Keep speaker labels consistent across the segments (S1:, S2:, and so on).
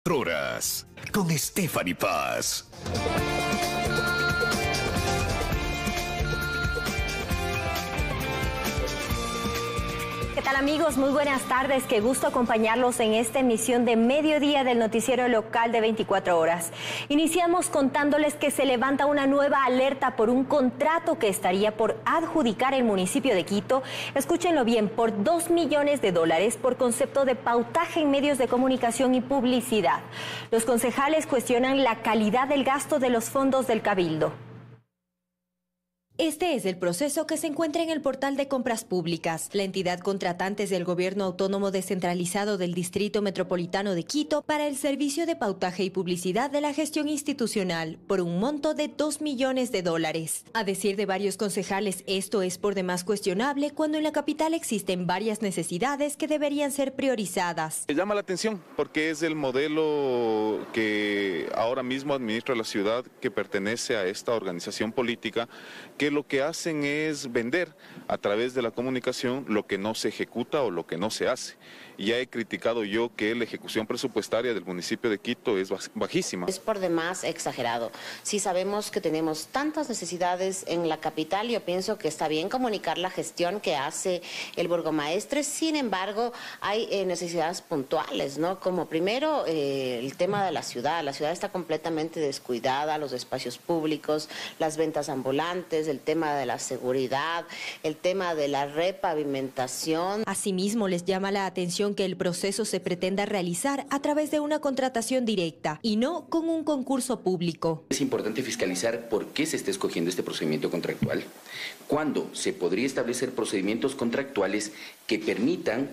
S1: Horas con Stephanie Paz.
S2: ¿Qué tal, amigos? Muy buenas tardes. Qué gusto acompañarlos en esta emisión de mediodía del noticiero local de 24 horas. Iniciamos contándoles que se levanta una nueva alerta por un contrato que estaría por adjudicar el municipio de Quito. Escúchenlo bien, por $2 millones por concepto de pautaje en medios de comunicación y publicidad. Los concejales cuestionan la calidad del gasto de los fondos del Cabildo. Este es el proceso que se encuentra en el portal de compras públicas. La entidad contratante es del Gobierno Autónomo Descentralizado del Distrito Metropolitano de Quito para el servicio de pautaje y publicidad de la gestión institucional por un monto de $2 millones. A decir de varios concejales, esto es por demás cuestionable cuando en la capital existen varias necesidades que deberían ser priorizadas.
S3: Me llama la atención porque es el modelo que ahora mismo administra la ciudad, que pertenece a esta organización política, que lo que hacen es vender a través de la comunicación lo que no se ejecuta o lo que no se hace. Ya he criticado yo que la ejecución presupuestaria del municipio de Quito es bajísima.
S4: Es por demás exagerado. Si sabemos que tenemos tantas necesidades en la capital, yo pienso que está bien comunicar la gestión que hace el burgomaestre. Sin embargo, hay necesidades puntuales, ¿no? Como primero el tema de la ciudad. La ciudad está completamente descuidada, los espacios públicos, las ventas ambulantes, el tema de la seguridad, el tema de la repavimentación.
S2: Asimismo, les llama la atención que el proceso se pretenda realizar a través de una contratación directa y no con un concurso público.
S5: Es importante fiscalizar por qué se está escogiendo este procedimiento contractual, cuándo se podría establecer procedimientos contractuales que permitan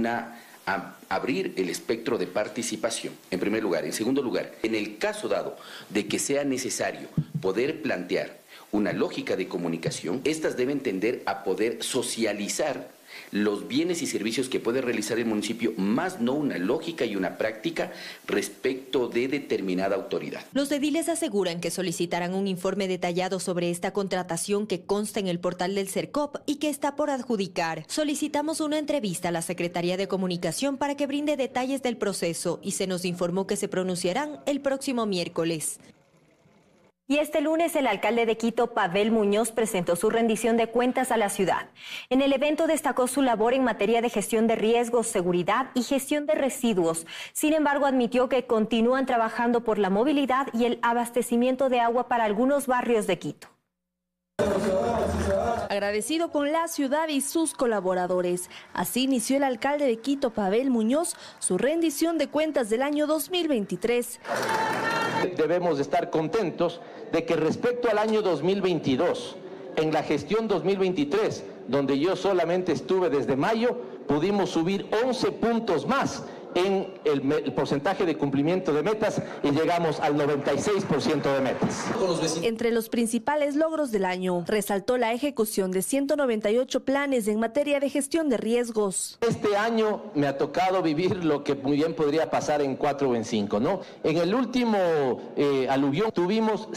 S5: abrir el espectro de participación, en primer lugar. En segundo lugar, en el caso dado de que sea necesario poder plantear una lógica de comunicación, estas deben tender a poder socializar los bienes y servicios que puede realizar el municipio, más no una lógica y una práctica respecto de determinada autoridad.
S2: Los ediles aseguran que solicitarán un informe detallado sobre esta contratación que consta en el portal del CERCOP y que está por adjudicar. Solicitamos una entrevista a la Secretaría de Comunicación para que brinde detalles del proceso y se nos informó que se pronunciarán el próximo miércoles. Y este lunes el alcalde de Quito, Pavel Muñoz, presentó su rendición de cuentas a la ciudad. En el evento destacó su labor en materia de gestión de riesgos, seguridad y gestión de residuos. Sin embargo, admitió que continúan trabajando por la movilidad y el abastecimiento de agua para algunos barrios de Quito.
S6: Agradecido con la ciudad y sus colaboradores. Así inició el alcalde de Quito, Pavel Muñoz, su rendición de cuentas del año 2023.
S7: Debemos estar contentos de que respecto al año 2022, en la gestión 2023, donde yo solamente estuve desde mayo, pudimos subir 11 puntos más en el porcentaje de cumplimiento de metas y llegamos al 96% de metas.
S6: Entre los principales logros del año, resaltó la ejecución de 198 planes en materia de gestión de riesgos.
S7: Este año me ha tocado vivir lo que muy bien podría pasar en 4 o en 5, ¿no? En el último aluvión tuvimos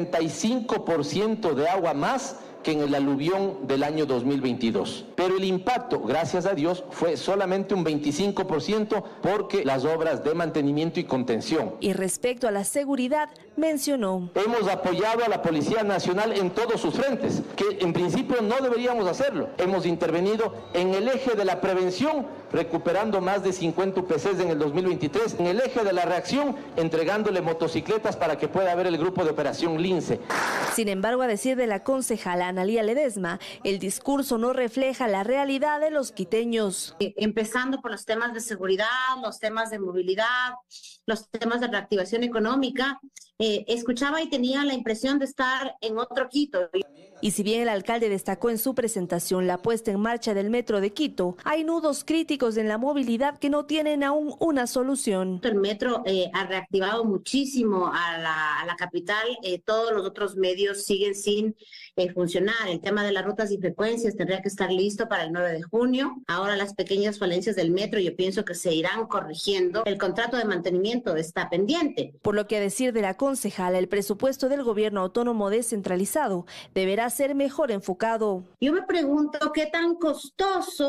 S7: 75% de agua más que en el aluvión del año 2022. Pero el impacto, gracias a Dios, fue solamente un 25% porque las obras de mantenimiento y contención.
S6: Y respecto a la seguridad, mencionó:
S7: hemos apoyado a la Policía Nacional en todos sus frentes, que en principio no deberíamos hacerlo. Hemos intervenido en el eje de la prevención, recuperando más de 50 UPCs en el 2023, en el eje de la reacción, entregándole motocicletas para que pueda haber el grupo de operación Lince.
S6: Sin embargo, a decir de la concejala Analía Ledesma, el discurso no refleja la realidad de los quiteños.
S4: Empezando por los temas de seguridad, los temas de movilidad, los temas de reactivación económica, escuchaba y tenía la impresión de estar en otro Quito.
S6: Y si bien el alcalde destacó en su presentación la puesta en marcha del metro de Quito, hay nudos críticos en la movilidad que no tienen aún una solución.
S4: El metro ha reactivado muchísimo a la capital, todos los otros medios siguen sin funcionar. El tema de las rutas y frecuencias tendría que estar listo para el 9 de junio. Ahora las pequeñas falencias del metro yo pienso que se irán corrigiendo. El contrato de mantenimiento está pendiente.
S6: Por lo que, a decir de la concejala, el presupuesto del gobierno autónomo descentralizado deberá ser mejor enfocado.
S4: Yo me pregunto qué tan costoso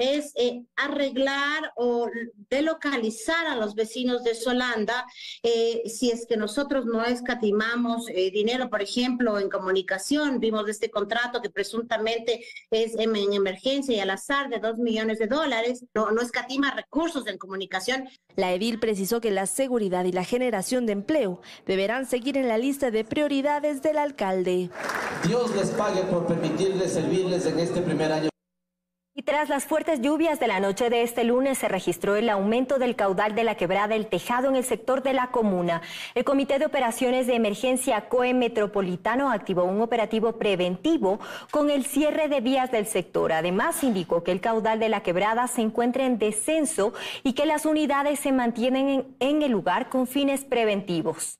S8: es arreglar o delocalizar a los vecinos de Solanda si es que nosotros no escatimamos dinero, por ejemplo, en comunicación. Vimos este contrato que presuntamente es en emergencia y al azar de $2 millones. No escatima recursos en comunicación.
S6: La edil precisó que la seguridad y la generación de empleo deberán seguir en la lista de prioridades del alcalde.
S7: Dios les pague por permitirles servirles en este primer año.
S9: Y tras las fuertes lluvias de la noche de este lunes se registró el aumento del caudal de la quebrada El Tejado en el sector de la comuna. El Comité de Operaciones de Emergencia COE Metropolitano activó un operativo preventivo con el cierre de vías del sector. Además, indicó que el caudal de la quebrada se encuentra en descenso y que las unidades se mantienen en el lugar con fines preventivos.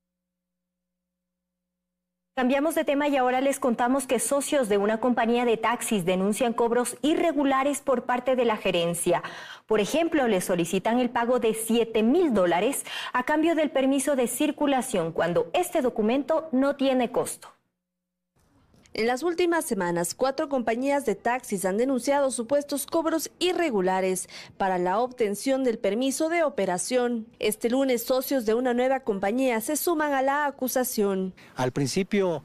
S9: Cambiamos de tema y ahora les contamos que socios de una compañía de taxis denuncian cobros irregulares por parte de la gerencia. Por ejemplo, les solicitan el pago de $7,000 a cambio del permiso de circulación cuando este documento no tiene costo.
S6: En las últimas semanas, 4 compañías de taxis han denunciado supuestos cobros irregulares para la obtención del permiso de operación. Este lunes, socios de una nueva compañía se suman a la acusación.
S10: Al principio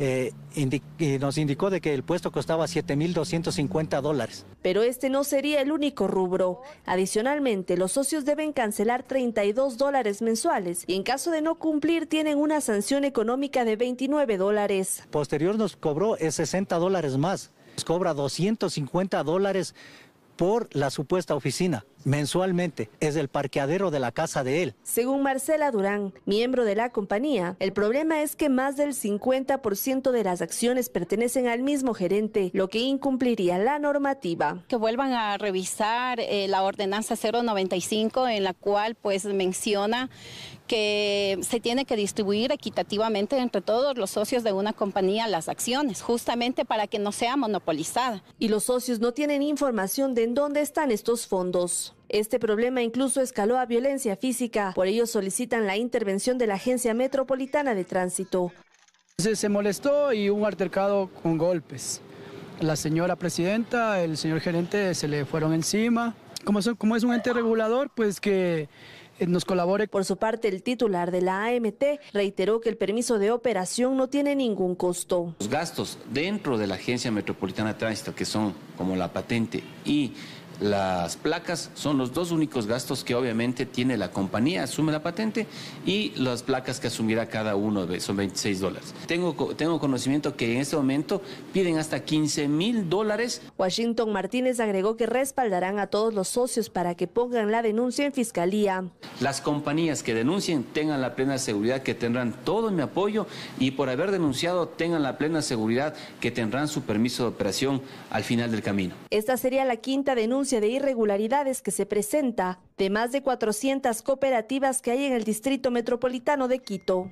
S10: nos indicó de que el puesto costaba $7,250.
S6: Pero este no sería el único rubro. Adicionalmente, los socios deben cancelar $32 mensuales y en caso de no cumplir tienen una sanción económica de $29.
S10: Posterior nos cobró $60 más. Nos cobra $250 por la supuesta oficina mensualmente. Es el parqueadero de la casa de él.
S6: Según Marcela Durán, miembro de la compañía, el problema es que más del 50% de las acciones pertenecen al mismo gerente, lo que incumpliría la normativa.
S11: Que vuelvan a revisar la ordenanza 095 en la cual pues menciona que se tiene que distribuir equitativamente entre todos los socios de una compañía las acciones, justamente para que no sea monopolizada.
S6: Y los socios no tienen información de en dónde están estos fondos. Este problema incluso escaló a violencia física, por ello solicitan la intervención de la Agencia Metropolitana de Tránsito.
S12: Se molestó y hubo un altercado con golpes. La señora presidenta, el señor gerente se le fueron encima. Como es un ente regulador, pues que nos colabore.
S6: Por su parte, el titular de la AMT reiteró que el permiso de operación no tiene ningún costo.
S5: Los gastos dentro de la Agencia Metropolitana de Tránsito, que son como la patente y las placas, son los dos únicos gastos que obviamente tiene la compañía, asume la patente y las placas que asumirá cada uno, son $26. Tengo conocimiento que en este momento piden hasta $15,000.
S6: Washington Martínez agregó que respaldarán a todos los socios para que pongan la denuncia en fiscalía.
S5: Las compañías que denuncien tengan la plena seguridad que tendrán todo mi apoyo y por haber denunciado tengan la plena seguridad que tendrán su permiso de operación al final del camino.
S6: Esta sería la quinta denuncia de irregularidades que se presenta de más de 400 cooperativas que hay en el Distrito Metropolitano de Quito.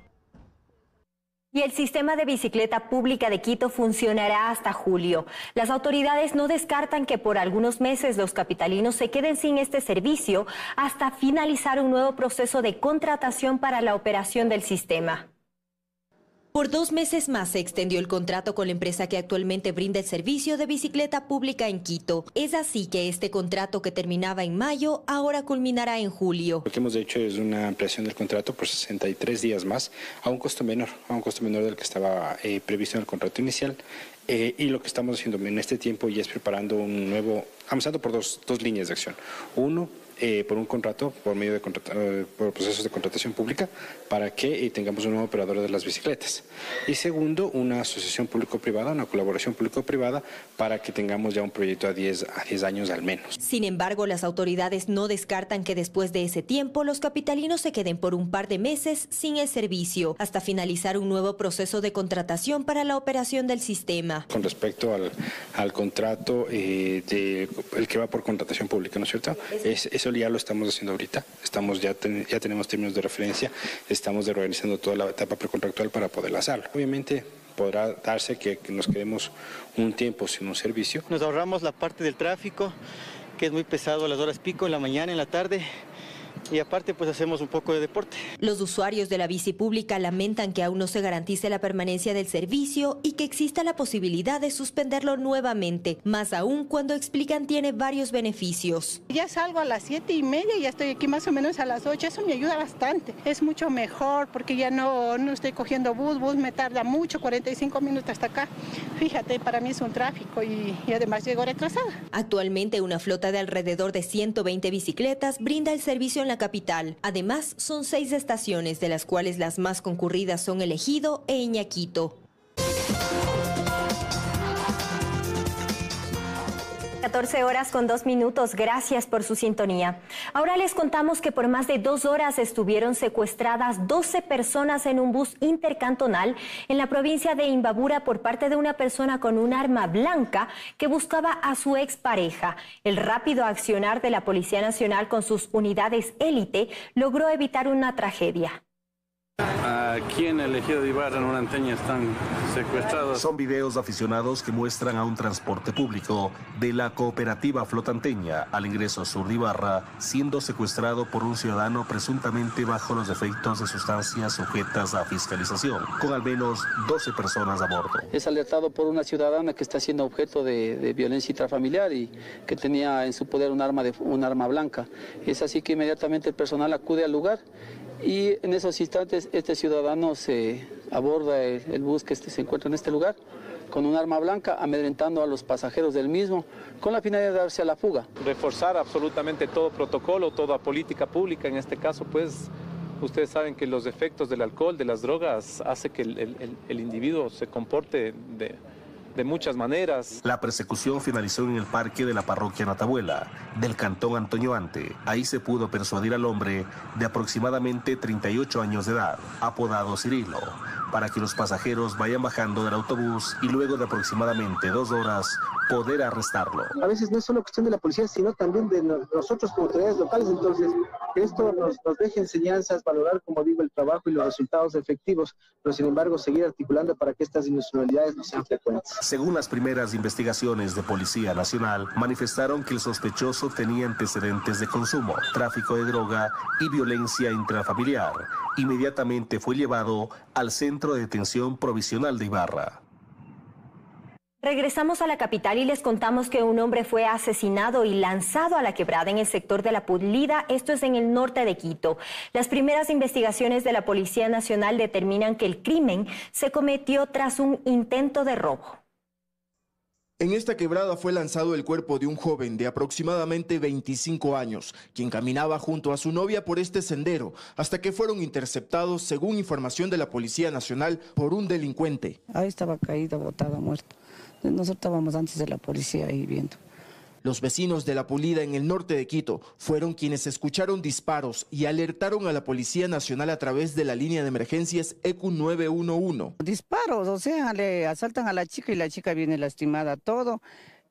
S9: Y el sistema de bicicleta pública de Quito funcionará hasta julio. Las autoridades no descartan que por algunos meses los capitalinos se queden sin este servicio hasta finalizar un nuevo proceso de contratación para la operación del sistema.
S2: Por 2 meses más se extendió el contrato con la empresa que actualmente brinda el servicio de bicicleta pública en Quito. Es así que este contrato que terminaba en mayo ahora culminará en julio.
S13: Lo que hemos hecho es una ampliación del contrato por 63 días más a un costo menor del que estaba previsto en el contrato inicial. Y lo que estamos haciendo en este tiempo ya es preparando un nuevo, avanzando por dos líneas de acción. Uno, por un contrato, por medio de por procesos de contratación pública, para que tengamos un nuevo operador de las bicicletas. Y segundo, una asociación público-privada, una colaboración público-privada, para que tengamos ya un proyecto a 10 años al menos.
S2: Sin embargo, las autoridades no descartan que después de ese tiempo los capitalinos se queden por un par de meses sin el servicio, hasta finalizar un nuevo proceso de contratación para la operación del sistema.
S13: Con respecto al contrato, el que va por contratación pública, ¿no es cierto? Eso ya lo estamos haciendo ahorita, ya tenemos términos de referencia, estamos reorganizando toda la etapa precontractual para poder hacerlo. Obviamente podrá darse que nos quedemos un tiempo sin un servicio.
S14: Nos ahorramos la parte del tráfico, que es muy pesado a las horas pico, en la mañana, en la tarde, y aparte pues hacemos un poco de deporte.
S2: Los usuarios de la bici pública lamentan que aún no se garantice la permanencia del servicio y que exista la posibilidad de suspenderlo nuevamente, más aún cuando explican tiene varios beneficios.
S15: Ya salgo a las 7:30 y ya estoy aquí más o menos a las 8, eso me ayuda bastante. Es mucho mejor porque ya no estoy cogiendo bus me tarda mucho, 45 minutos hasta acá. Fíjate, para mí es un tráfico y además llego retrasada.
S2: Actualmente una flota de alrededor de 120 bicicletas brinda el servicio en la capital. Además, son 6 estaciones, de las cuales las más concurridas son El Ejido e Iñaquito.
S9: 14:02. Gracias por su sintonía. Ahora les contamos que por más de 2 horas estuvieron secuestradas 12 personas en un bus intercantonal en la provincia de Imbabura por parte de una persona con un arma blanca que buscaba a su expareja. El rápido accionar de la Policía Nacional con sus unidades élite logró evitar una tragedia.
S16: Aquí en el Ejido de Ibarra, en una anteña, están secuestrados.
S17: Son videos aficionados que muestran a un transporte público de la cooperativa flotanteña al ingreso sur de Ibarra, siendo secuestrado por un ciudadano presuntamente bajo los efectos de sustancias sujetas a fiscalización, con al menos 12 personas a bordo.
S18: Es alertado por una ciudadana que está siendo objeto de violencia intrafamiliar y que tenía en su poder un arma blanca. Es así que inmediatamente el personal acude al lugar. Y en esos instantes este ciudadano se aborda el bus que se encuentra en este lugar con un arma blanca, amedrentando a los pasajeros del mismo, con la finalidad de darse a la fuga.
S19: Reforzar absolutamente todo protocolo, toda política pública, en este caso pues ustedes saben que los efectos del alcohol, de las drogas, hace que el individuo se comporte de muchas maneras.
S17: La persecución finalizó en el parque de la parroquia Natabuela, del cantón Antonio Ante. Ahí se pudo persuadir al hombre de aproximadamente 38 años de edad, apodado Cirilo, para que los pasajeros vayan bajando del autobús y luego de aproximadamente 2 horas poder arrestarlo.
S20: A veces no es solo cuestión de la policía, sino también de nosotros como autoridades locales. Entonces, que esto nos deje enseñanzas, valorar, como digo, el trabajo y los resultados efectivos, pero sin embargo seguir articulando para que estas inusualidades no sean frecuentes.
S17: Según las primeras investigaciones de Policía Nacional, manifestaron que el sospechoso tenía antecedentes de consumo, tráfico de droga y violencia intrafamiliar. Inmediatamente fue llevado al Centro de Detención Provisional de Ibarra.
S9: Regresamos a la capital y les contamos que un hombre fue asesinado y lanzado a la quebrada en el sector de La Pulida, esto es en el norte de Quito. Las primeras investigaciones de la Policía Nacional determinan que el crimen se cometió tras un intento de robo.
S21: En esta quebrada fue lanzado el cuerpo de un joven de aproximadamente 25 años, quien caminaba junto a su novia por este sendero, hasta que fueron interceptados, según información de la Policía Nacional, por un delincuente.
S22: Ahí estaba caído, botado, muerto. Nosotros estábamos antes de la policía ahí viendo.
S21: Los vecinos de La Pulida, en el norte de Quito, fueron quienes escucharon disparos y alertaron a la Policía Nacional a través de la línea de emergencias ECU 911.
S22: Disparos, o sea, le asaltan a la chica y la chica viene lastimada, todo.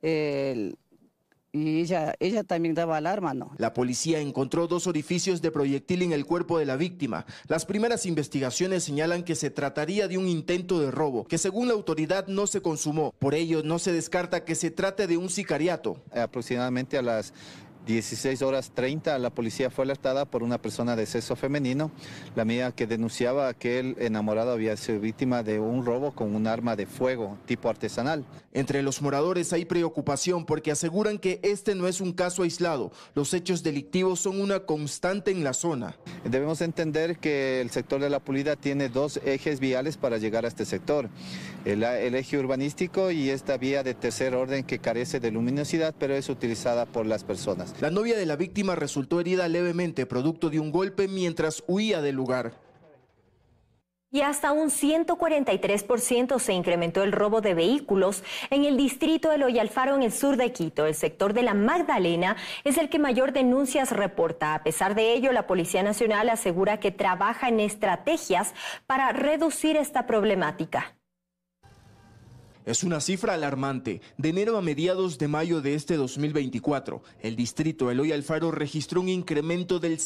S22: Y ella también daba alarma, ¿no?
S21: La policía encontró 2 orificios de proyectil en el cuerpo de la víctima. Las primeras investigaciones señalan que se trataría de un intento de robo, que según la autoridad no se consumó. Por ello, no se descarta que se trate de un sicariato.
S23: Aproximadamente a las 16:30 la policía fue alertada por una persona de sexo femenino, la mía que denunciaba que el enamorado había sido víctima de un robo con un arma de fuego tipo artesanal.
S21: Entre los moradores hay preocupación porque aseguran que este no es un caso aislado. Los hechos delictivos son una constante en la zona.
S23: Debemos entender que el sector de La Pulida tiene 2 ejes viales para llegar a este sector. El eje urbanístico y esta vía de tercer orden que carece de luminosidad, pero es utilizada por las personas.
S21: La novia de la víctima resultó herida levemente producto de un golpe mientras huía del lugar.
S9: Y hasta un 143% se incrementó el robo de vehículos en el distrito de Loyalfaro, en el sur de Quito. El sector de La Magdalena es el que mayor denuncias reporta. A pesar de ello, la Policía Nacional asegura que trabaja en estrategias para reducir esta problemática.
S21: Es una cifra alarmante. De enero a mediados de mayo de este 2024, el distrito Eloy Alfaro registró un incremento del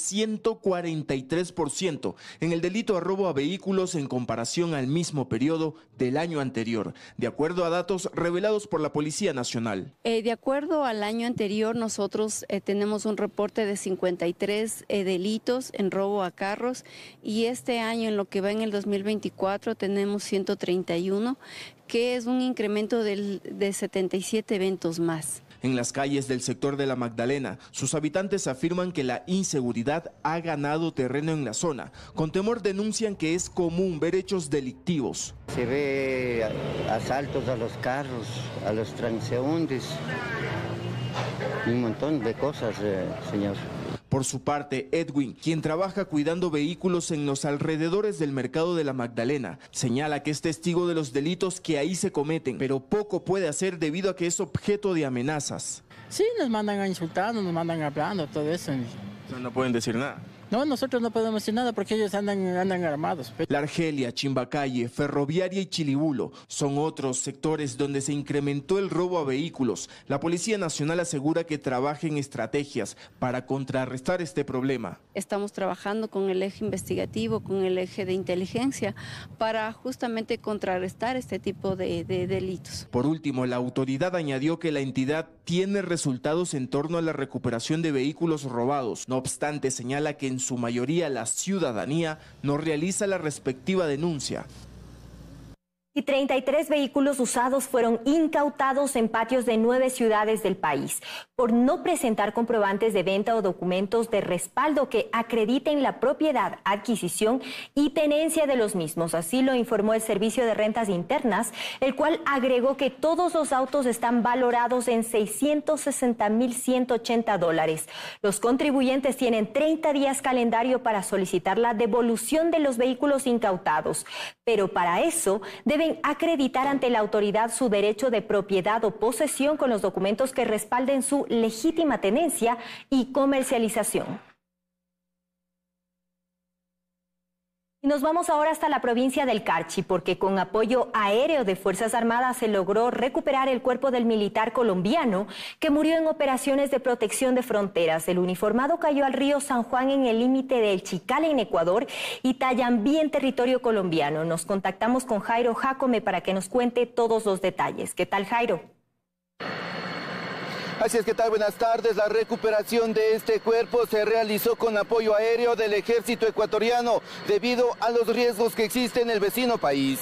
S21: 143% en el delito a robo a vehículos en comparación al mismo periodo del año anterior, de acuerdo a datos revelados por la Policía Nacional.
S1: De acuerdo al año anterior, nosotros tenemos un reporte de 53 delitos en robo a carros, y este año, en lo que va en el 2024, tenemos 131, que es un incremento de 77 eventos más.
S21: En las calles del sector de la Magdalena, sus habitantes afirman que la inseguridad ha ganado terreno en la zona. Con temor denuncian que es común ver hechos delictivos.
S3: Se ve asaltos a los carros, a los transeúntes, un montón de cosas, señor.
S21: Por su parte, Edwin, quien trabaja cuidando vehículos en los alrededores del mercado de la Magdalena, señala que es testigo de los delitos que ahí se cometen, pero poco puede hacer debido a que es objeto de amenazas.
S4: Sí, nos mandan a insultar, nos mandan hablando, todo eso.
S21: No pueden decir nada.
S4: No, nosotros no podemos decir nada porque ellos andan armados.
S21: La Argelia, Chimbacalle, Ferroviaria y Chilibulo son otros sectores donde se incrementó el robo a vehículos. La Policía Nacional asegura que trabaja en estrategias para contrarrestar este problema.
S1: Estamos trabajando con el eje investigativo, con el eje de inteligencia, para justamente contrarrestar este tipo de delitos.
S21: Por último, la autoridad añadió que la entidad tiene resultados en torno a la recuperación de vehículos robados. No obstante, señala que en su mayoría la ciudadanía no realiza la respectiva denuncia.
S9: Y 33 vehículos usados fueron incautados en patios de 9 ciudades del país por no presentar comprobantes de venta o documentos de respaldo que acrediten la propiedad, adquisición y tenencia de los mismos. Así lo informó el Servicio de Rentas Internas, el cual agregó que todos los autos están valorados en $660,180. Los contribuyentes tienen 30 días calendario para solicitar la devolución de los vehículos incautados, pero para eso deben acreditar ante la autoridad su derecho de propiedad o posesión con los documentos que respalden su legítima tenencia y comercialización. Y nos vamos ahora hasta la provincia del Carchi, porque con apoyo aéreo de Fuerzas Armadas se logró recuperar el cuerpo del militar colombiano que murió en operaciones de protección de fronteras. El uniformado cayó al río San Juan en el límite del Chical en Ecuador y Tayambí en territorio colombiano. Nos contactamos con Jairo Jacome para que nos cuente todos los detalles. ¿Qué tal, Jairo?
S24: Así es, ¿qué tal? Buenas tardes. La recuperación de este cuerpo se realizó con apoyo aéreo del ejército ecuatoriano debido a los riesgos que existen en el vecino país.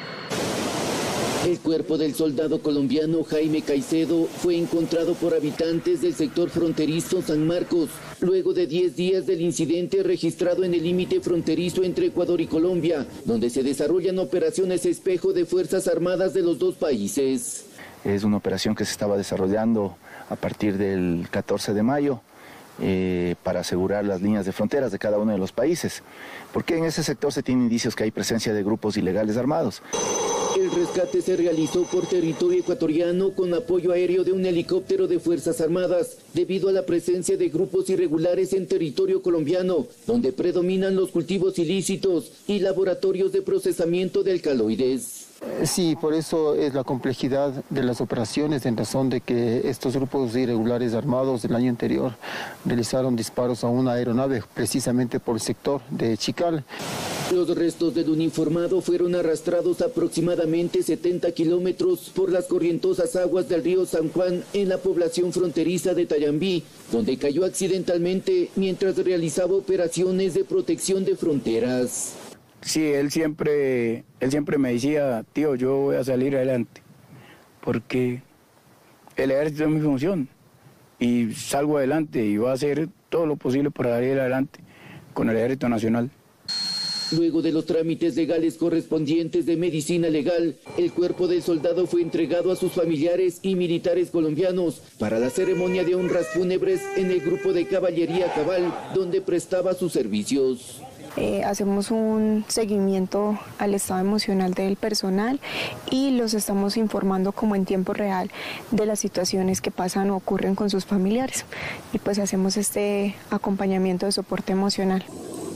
S25: El cuerpo del soldado colombiano Jaime Caicedo fue encontrado por habitantes del sector fronterizo San Marcos, luego de 10 días del incidente registrado en el límite fronterizo entre Ecuador y Colombia, donde se desarrollan operaciones espejo de Fuerzas Armadas de los dos países.
S26: Es una operación que se estaba desarrollando a partir del 14 de mayo para asegurar las líneas de fronteras de cada uno de los países, porque en ese sector se tienen indicios que hay presencia de grupos ilegales armados.
S25: El rescate se realizó por territorio ecuatoriano con apoyo aéreo de un helicóptero de Fuerzas Armadas, debido a la presencia de grupos irregulares en territorio colombiano, donde predominan los cultivos ilícitos y laboratorios de procesamiento de alcaloides.
S27: Sí, por eso es la complejidad de las operaciones, en razón de que estos grupos irregulares armados del año anterior realizaron disparos a una aeronave precisamente por el sector de Chical.
S25: Los restos del uniformado fueron arrastrados aproximadamente 70 kilómetros por las corrientosas aguas del río San Juan en la población fronteriza de Tayambí, donde cayó accidentalmente mientras realizaba operaciones de protección de fronteras.
S28: Sí, él siempre me decía, tío, yo voy a salir adelante, porque el ejército es mi función, y salgo adelante y voy a hacer todo lo posible para salir adelante con el Ejército Nacional.
S25: Luego de los trámites legales correspondientes de medicina legal, el cuerpo del soldado fue entregado a sus familiares y militares colombianos para la ceremonia de honras fúnebres en el grupo de Caballería Cabal, donde prestaba sus servicios.
S29: Hacemos un seguimiento al estado emocional del personal y los estamos informando como en tiempo real de las situaciones que pasan o ocurren con sus familiares, y pues hacemos este acompañamiento de soporte emocional.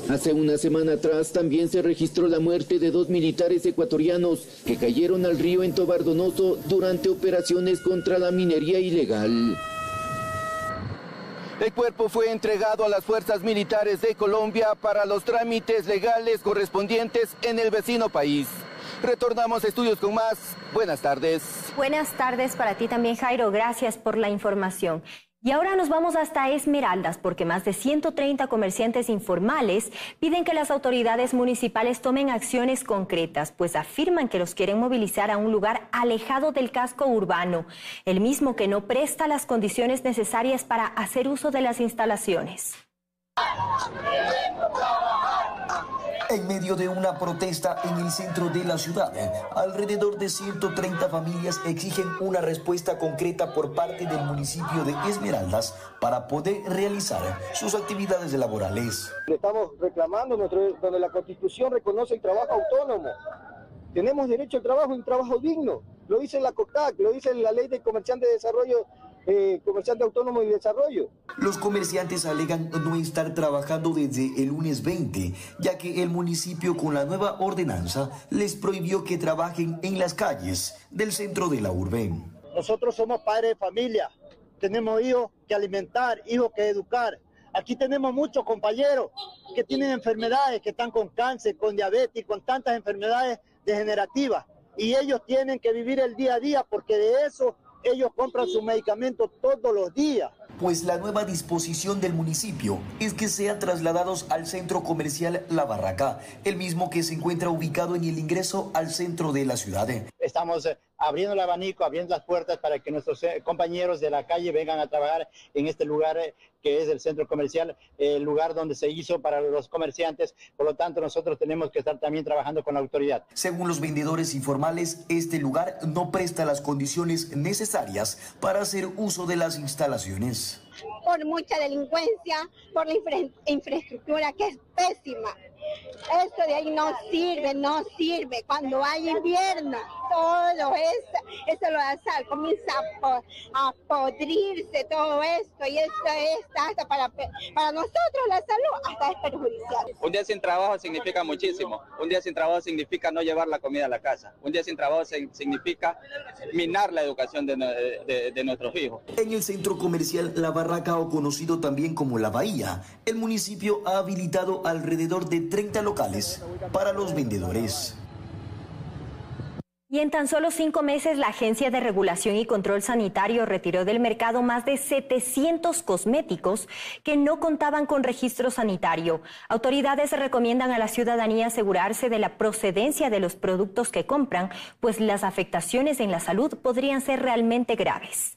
S25: Hace una semana atrás también se registró la muerte de 2 militares ecuatorianos que cayeron al río en Tobar Donoso durante operaciones contra la minería ilegal.
S24: El cuerpo fue entregado a las fuerzas militares de Colombia para los trámites legales correspondientes en el vecino país. Retornamos a estudios con más. Buenas tardes.
S9: Buenas tardes para ti también, Jairo. Gracias por la información. Y ahora nos vamos hasta Esmeraldas porque más de 130 comerciantes informales piden que las autoridades municipales tomen acciones concretas, pues afirman que los quieren movilizar a un lugar alejado del casco urbano, el mismo que no presta las condiciones necesarias para hacer uso de las instalaciones.
S5: En medio de una protesta en el centro de la ciudad, alrededor de 130 familias exigen una respuesta concreta por parte del municipio de Esmeraldas para poder realizar sus actividades laborales.
S20: Estamos reclamando donde la Constitución reconoce el trabajo autónomo. Tenemos derecho al trabajo y un trabajo digno. Lo dice la COCAC, lo dice la Ley de Comerciante de Desarrollo, Comerciante Autónomo y Desarrollo.
S5: Los comerciantes alegan no estar trabajando desde el lunes 20, ya que el municipio con la nueva ordenanza les prohibió que trabajen en las calles del centro de la urbe.
S20: Nosotros somos padres de familia, tenemos hijos que alimentar, hijos que educar. Aquí tenemos muchos compañeros que tienen enfermedades, que están con cáncer, con diabetes, con tantas enfermedades degenerativas. Y ellos tienen que vivir el día a día porque de eso ellos compran sus medicamentos todos los días.
S5: Pues la nueva disposición del municipio es que sean trasladados al centro comercial La Barraca, el mismo que se encuentra ubicado en el ingreso al centro de la ciudad.
S20: Estamos abriendo el abanico, abriendo las puertas para que nuestros compañeros de la calle vengan a trabajar en este lugar que es el centro comercial, el lugar donde se hizo para los comerciantes. Por lo tanto, nosotros tenemos que estar también trabajando con la autoridad.
S5: Según los vendedores informales, este lugar no presta las condiciones necesarias para hacer uso de las instalaciones.
S6: Por mucha delincuencia, por la infraestructura que es pésima. Esto de ahí no sirve. Cuando hay invierno, todo eso lo hace, comienza a podrirse todo esto y esto es hasta para nosotros la salud hasta es perjudicial.
S7: Un día sin trabajo significa muchísimo. Un día sin trabajo significa no llevar la comida a la casa. Un día sin trabajo significa minar la educación de nuestros hijos.
S5: En el centro comercial La Barraca, o conocido también como La Bahía, el municipio ha habilitado alrededor de 30 locales para los vendedores.
S9: Y en tan solo 5 meses, la Agencia de Regulación y Control Sanitario retiró del mercado más de 700 cosméticos que no contaban con registro sanitario. Autoridades recomiendan a la ciudadanía asegurarse de la procedencia de los productos que compran, pues las afectaciones en la salud podrían ser realmente graves.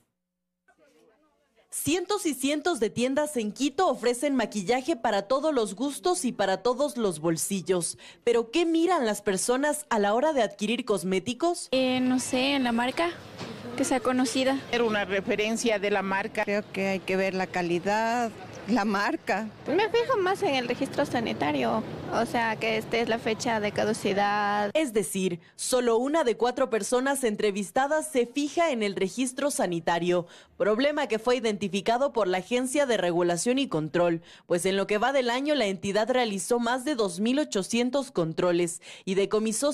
S8: Cientos y cientos de tiendas en Quito ofrecen maquillaje para todos los gustos y para todos los bolsillos. ¿Pero qué miran las personas a la hora de adquirir cosméticos?
S10: No sé, en la marca, que sea conocida.
S11: Era una referencia de la marca.
S12: Creo que hay que ver la calidad, la marca.
S10: Me fijo más en el registro sanitario, o sea, que esta es la fecha de caducidad.
S8: Es decir, solo 1 de 4 personas entrevistadas se fija en el registro sanitario, problema que fue identificado por la Agencia de Regulación y Control, pues en lo que va del año la entidad realizó más de 2.800 controles y decomisó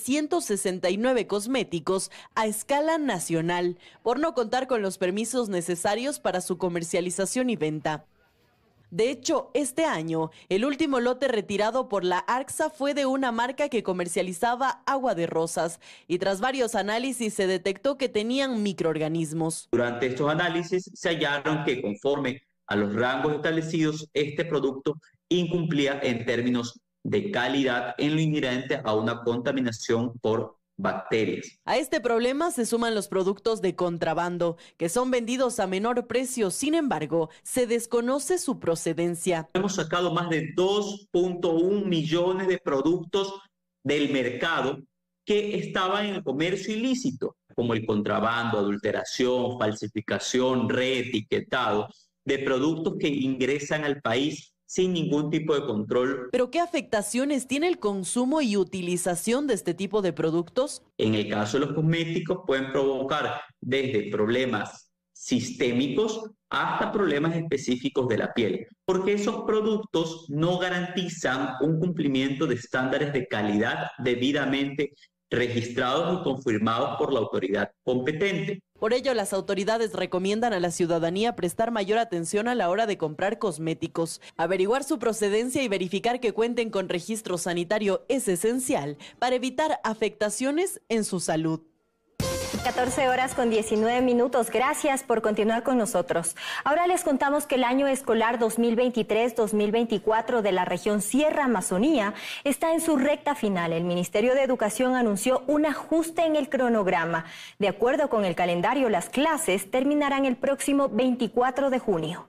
S8: 769 cosméticos a escala nacional, por no contar con los permisos necesarios para su comercialización y venta. De hecho, este año, el último lote retirado por la ARCSA fue de una marca que comercializaba agua de rosas y tras varios análisis se detectó que tenían microorganismos.
S13: Durante estos análisis se hallaron que conforme a los rangos establecidos, este producto incumplía en términos de calidad en lo inherente a una contaminación por bacterias.
S8: A este problema se suman los productos de contrabando, que son vendidos a menor precio, sin embargo, se desconoce su procedencia.
S13: Hemos sacado más de 2.1 millones de productos del mercado que estaban en el comercio ilícito, como el contrabando, adulteración, falsificación, reetiquetado, de productos que ingresan al país sin ningún tipo de control.
S8: ¿Pero qué afectaciones tiene el consumo y utilización de este tipo de productos?
S13: En el caso de los cosméticos pueden provocar desde problemas sistémicos hasta problemas específicos de la piel, porque esos productos no garantizan un cumplimiento de estándares de calidad debidamente registrados y confirmados por la autoridad competente.
S8: Por ello, las autoridades recomiendan a la ciudadanía prestar mayor atención a la hora de comprar cosméticos. Averiguar su procedencia y verificar que cuenten con registro sanitario es esencial para evitar afectaciones en su salud.
S9: 14 horas con 19 minutos. Gracias por continuar con nosotros. Ahora les contamos que el año escolar 2023-2024 de la región Sierra Amazonía está en su recta final. El Ministerio de Educación anunció un ajuste en el cronograma. De acuerdo con el calendario, las clases terminarán el próximo 24 de junio.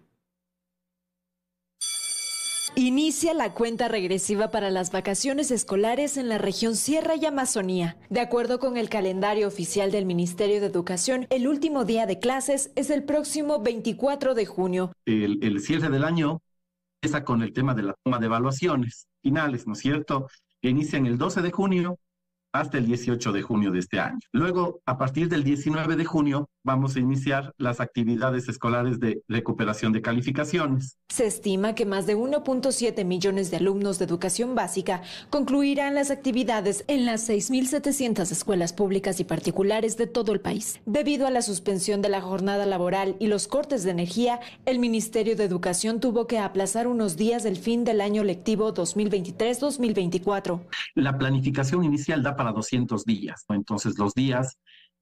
S2: Inicia la cuenta regresiva para las vacaciones escolares en la región Sierra y Amazonía. De acuerdo con el calendario oficial del Ministerio de Educación, el último día de clases es el próximo 24 de junio.
S14: El cierre del año empieza con el tema de la toma de evaluaciones finales, ¿no es cierto?, que inician el 12 de junio hasta el 18 de junio de este año. Luego, a partir del 19 de junio, vamos a iniciar las actividades escolares de recuperación de calificaciones.
S2: Se estima que más de 1.7 millones de alumnos de educación básica concluirán las actividades en las 6.700 escuelas públicas y particulares de todo el país. Debido a la suspensión de la jornada laboral y los cortes de energía, el Ministerio de Educación tuvo que aplazar unos días el fin del año lectivo 2023-2024.
S14: La planificación inicial da para 200 días, ¿no? Entonces los días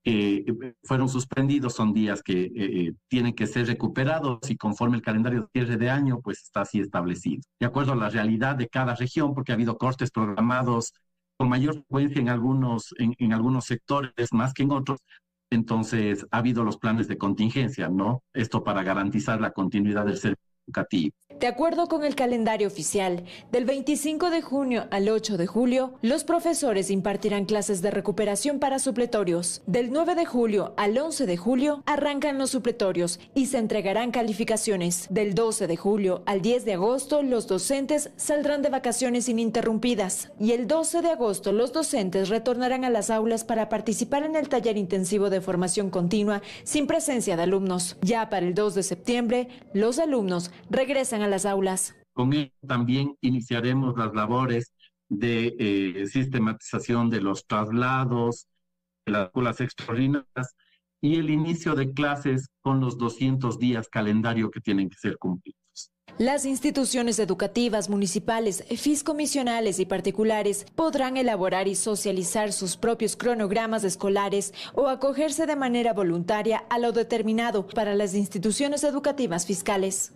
S14: fueron suspendidos, son días que tienen que ser recuperados y conforme el calendario de cierre de año, pues está así establecido. De acuerdo a la realidad de cada región, porque ha habido cortes programados con mayor frecuencia en algunos sectores más que en otros, entonces ha habido los planes de contingencia, ¿no? Esto para garantizar la continuidad del servicio educativo.
S2: De acuerdo con el calendario oficial, del 25 de junio al 8 de julio, los profesores impartirán clases de recuperación para supletorios. Del 9 de julio al 11 de julio arrancan los supletorios y se entregarán calificaciones. Del 12 de julio al 10 de agosto, los docentes saldrán de vacaciones ininterrumpidas. Y el 12 de agosto, los docentes retornarán a las aulas para participar en el taller intensivo de formación continua sin presencia de alumnos. Ya para el 2 de septiembre, los alumnos regresan a las aulas.
S14: Con ello también iniciaremos las labores de sistematización de los traslados, de las escuelas extraordinarias y el inicio de clases con los 200 días calendario que tienen que ser cumplidos.
S2: Las instituciones educativas municipales, fiscomisionales y particulares podrán elaborar y socializar sus propios cronogramas escolares o acogerse de manera voluntaria a lo determinado para las instituciones educativas fiscales.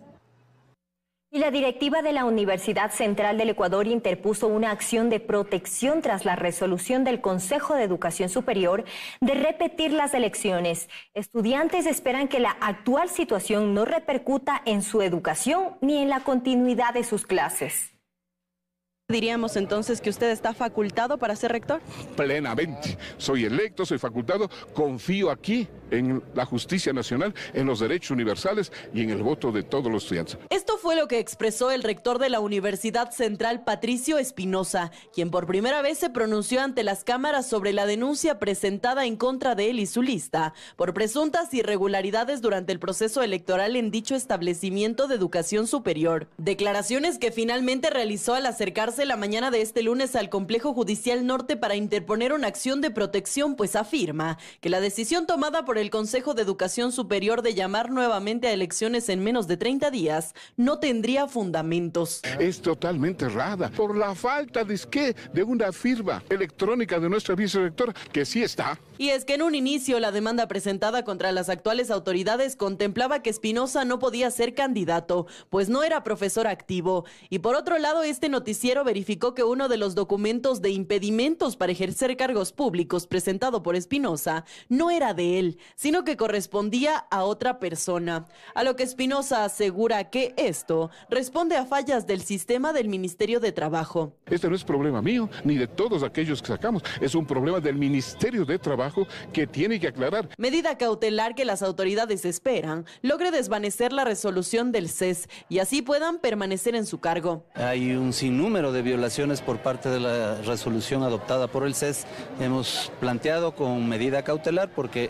S9: Y la directiva de la Universidad Central del Ecuador interpuso una acción de protección tras la resolución del Consejo de Educación Superior de repetir las elecciones. Estudiantes esperan que la actual situación no repercuta en su educación ni en la continuidad de sus clases.
S8: ¿Diríamos entonces que usted está facultado para ser rector?
S15: Plenamente. Soy electo, soy facultado, confío aquí en la justicia nacional, en los derechos universales y en el voto de todos los estudiantes.
S8: Esto fue lo que expresó el rector de la Universidad Central, Patricio Espinosa, quien por primera vez se pronunció ante las cámaras sobre la denuncia presentada en contra de él y su lista por presuntas irregularidades durante el proceso electoral en dicho establecimiento de educación superior. Declaraciones que finalmente realizó al acercarse la mañana de este lunes al Complejo Judicial Norte para interponer una acción de protección, pues afirma que la decisión tomada por el Consejo de Educación Superior de llamar nuevamente a elecciones en menos de 30 días no tendría fundamentos.
S15: Es totalmente errada por la falta de una firma electrónica de nuestra vicerrectora, que sí está.
S8: Y es que en un inicio la demanda presentada contra las actuales autoridades contemplaba que Espinosa no podía ser candidato, pues no era profesor activo. Y por otro lado, este noticiero verificó que uno de los documentos de impedimentos para ejercer cargos públicos presentado por Espinosa no era de él, sino que correspondía a otra persona. A lo que Espinosa asegura que esto responde a fallas del sistema del Ministerio de Trabajo.
S15: Este no es problema mío, ni de todos aquellos que sacamos, es un problema del Ministerio de Trabajo que tiene que aclarar.
S8: Medida cautelar que las autoridades esperan logre desvanecer la resolución del CES y así puedan permanecer en su cargo.
S16: Hay un sinnúmero de violaciones por parte de la resolución adoptada por el CES. Hemos planteado con medida cautelar porque evidentemente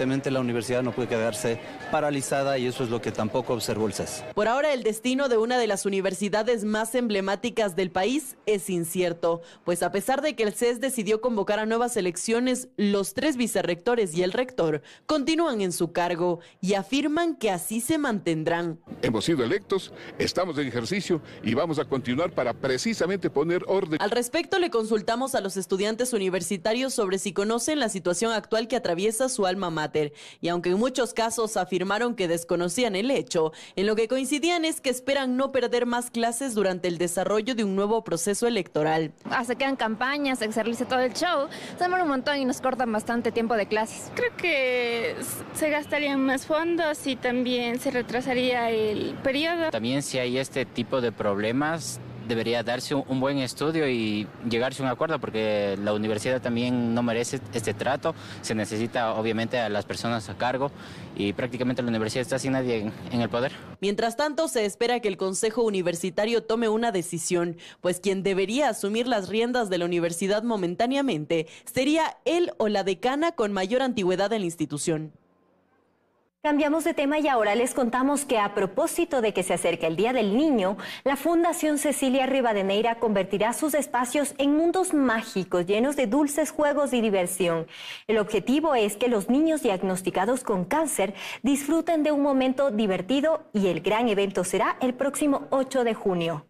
S16: evidentemente la universidad no puede quedarse paralizada y eso es lo que tampoco observó el CES.
S8: Por ahora el destino de una de las universidades más emblemáticas del país es incierto, pues a pesar de que el CES decidió convocar a nuevas elecciones, los 3 vicerrectores y el rector continúan en su cargo y afirman que así se mantendrán.
S15: Hemos sido electos, estamos en ejercicio y vamos a continuar para precisamente poner orden.
S8: Al respecto le consultamos a los estudiantes universitarios sobre si conocen la situación actual que atraviesa su alma mater y aunque en muchos casos afirmaron que desconocían el hecho, en lo que coincidían es que esperan no perder más clases durante el desarrollo de un nuevo proceso electoral.
S1: Se quedan campañas, se realiza todo el show, se demora un montón y nos cortan bastante tiempo de clases.
S3: Creo que se gastarían más fondos y también se retrasaría el periodo.
S4: También si hay este tipo de problemas, debería darse un buen estudio y llegarse a un acuerdo, porque la universidad también no merece este trato. Se necesita obviamente a las personas a cargo y prácticamente la universidad está sin nadie en el poder.
S8: Mientras tanto, se espera que el Consejo Universitario tome una decisión, pues quien debería asumir las riendas de la universidad momentáneamente sería él o la decana con mayor antigüedad en la institución.
S9: Cambiamos de tema y ahora les contamos que a propósito de que se acerca el Día del Niño, la Fundación Cecilia Rivadeneira convertirá sus espacios en mundos mágicos llenos de dulces juegos y diversión. El objetivo es que los niños diagnosticados con cáncer disfruten de un momento divertido y el gran evento será el próximo 8 de junio.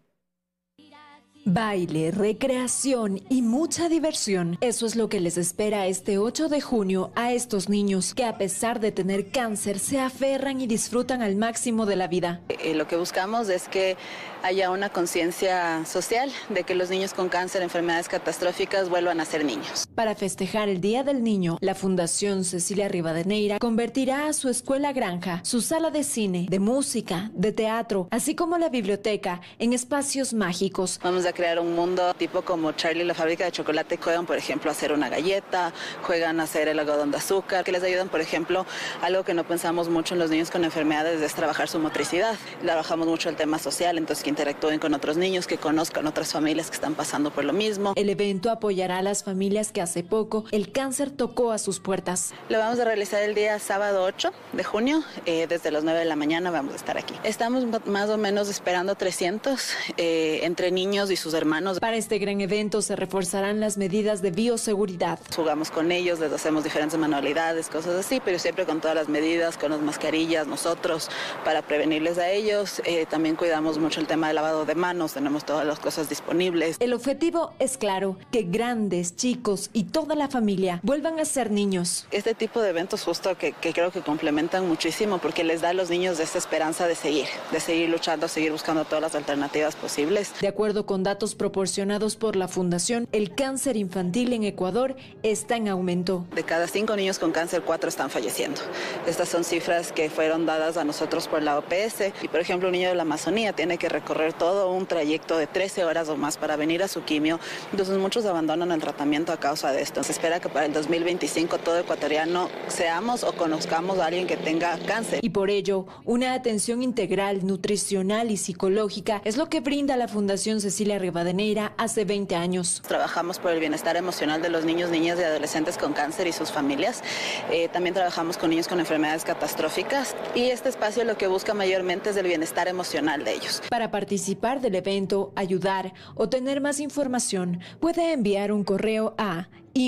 S2: Baile, recreación y mucha diversión. Eso es lo que les espera este 8 de junio a estos niños que a pesar de tener cáncer se aferran y disfrutan al máximo de la vida.
S17: Lo que buscamos es que haya una conciencia social de que los niños con cáncer, enfermedades catastróficas vuelvan a ser niños.
S2: Para festejar el Día del Niño, la Fundación Cecilia Rivadeneira convertirá a su escuela granja, su sala de cine, de música, de teatro, así como la biblioteca en espacios mágicos.
S17: Vamos a crear un mundo tipo como Charlie la fábrica de chocolate. Juegan, por ejemplo, a hacer una galleta, juegan a hacer el algodón de azúcar, que les ayudan, por ejemplo, algo que no pensamos mucho en los niños con enfermedades es trabajar su motricidad. Trabajamos mucho el tema social, entonces que interactúen con otros niños, que conozcan otras familias que están pasando por lo mismo.
S2: El evento apoyará a las familias que hace poco el cáncer tocó a sus puertas.
S17: Lo vamos a realizar el día sábado 8 de junio, desde las 9 de la mañana vamos a estar aquí. Estamos más o menos esperando 300 entre niños y sus hermanos.
S2: Para este gran evento se reforzarán las medidas de bioseguridad.
S17: Jugamos con ellos, les hacemos diferentes manualidades, cosas así, pero siempre con todas las medidas, con las mascarillas, nosotros, para prevenirles a ellos. También cuidamos mucho el tema del lavado de manos, tenemos todas las cosas disponibles.
S2: El objetivo es claro, que grandes, chicos y toda la familia vuelvan a ser niños.
S17: Este tipo de eventos justo que creo que complementan muchísimo porque les da a los niños esta esperanza de seguir luchando, seguir buscando todas las alternativas posibles.
S2: De acuerdo con datos proporcionados por la Fundación, el cáncer infantil en Ecuador está en aumento.
S17: De cada 5 niños con cáncer, 4 están falleciendo. Estas son cifras que fueron dadas a nosotros por la OPS. Y por ejemplo, un niño de la Amazonía tiene que recorrer todo un trayecto de 13 horas o más para venir a su quimio. Entonces muchos abandonan el tratamiento a causa de esto. Se espera que para el 2025 todo ecuatoriano seamos o conozcamos a alguien que tenga cáncer.
S2: Y por ello, una atención integral, nutricional y psicológica es lo que brinda la Fundación Cecilia Rivadeneira hace 20 años.
S17: Trabajamos por el bienestar emocional de los niños, niñas y adolescentes con cáncer y sus familias. También trabajamos con niños con enfermedades catastróficas y este espacio lo que busca mayormente es el bienestar emocional de ellos.
S2: Para participar del evento, ayudar o tener más información, puede enviar un correo a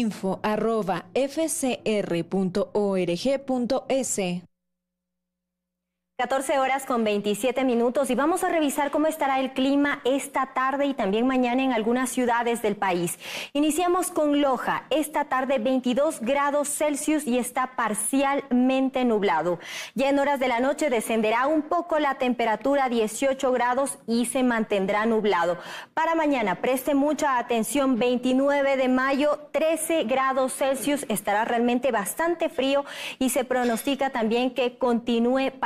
S2: info@fcr.org.es.
S9: 14 horas con 27 minutos y vamos a revisar cómo estará el clima esta tarde y también mañana en algunas ciudades del país. Iniciamos con Loja, esta tarde 22 grados Celsius y está parcialmente nublado. Ya en horas de la noche descenderá un poco la temperatura, 18 grados y se mantendrá nublado. Para mañana preste mucha atención, 29 de mayo, 13 grados Celsius, estará realmente bastante frío y se pronostica también que continúe parcial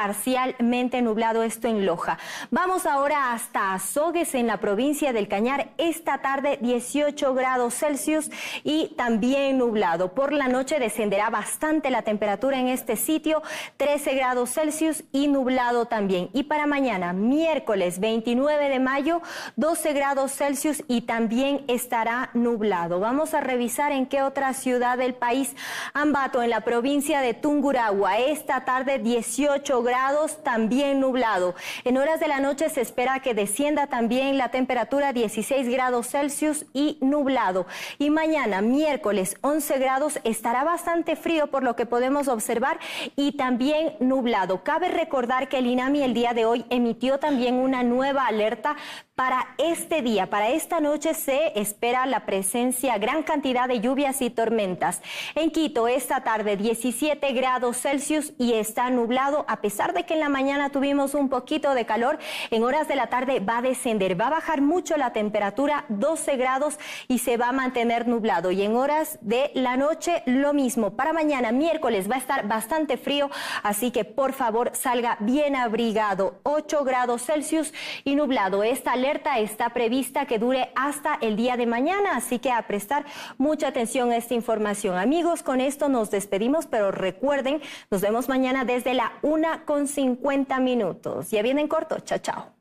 S9: parcialmente nublado, esto en Loja. Vamos ahora hasta Azogues, en la provincia del Cañar. Esta tarde 18 grados Celsius y también nublado. Por la noche descenderá bastante la temperatura en este sitio, 13 grados Celsius y nublado también. Y para mañana, miércoles 29 de mayo, 12 grados Celsius y también estará nublado. Vamos a revisar en qué otra ciudad del país. Ambato, en la provincia de Tungurahua, esta tarde 18 grados, también nublado. En horas de la noche se espera que descienda también la temperatura, 16 grados Celsius y nublado. Y mañana, miércoles 11 grados, estará bastante frío por lo que podemos observar y también nublado. Cabe recordar que el INAMI el día de hoy emitió también una nueva alerta para este día. Para esta noche se espera la presencia, gran cantidad de lluvias y tormentas. En Quito, esta tarde 17 grados Celsius y está nublado, a pesar de que en la mañana tuvimos un poquito de calor. En horas de la tarde va a descender, va a bajar mucho la temperatura, 12 grados y se va a mantener nublado. Y en horas de la noche lo mismo. Para mañana, miércoles, va a estar bastante frío, así que por favor salga bien abrigado. 8 grados Celsius y nublado. Esta alerta está prevista que dure hasta el día de mañana, así que a prestar mucha atención a esta información. Amigos, con esto nos despedimos, pero recuerden, nos vemos mañana desde la 1:50. Ya viene en corto. Chao, chao.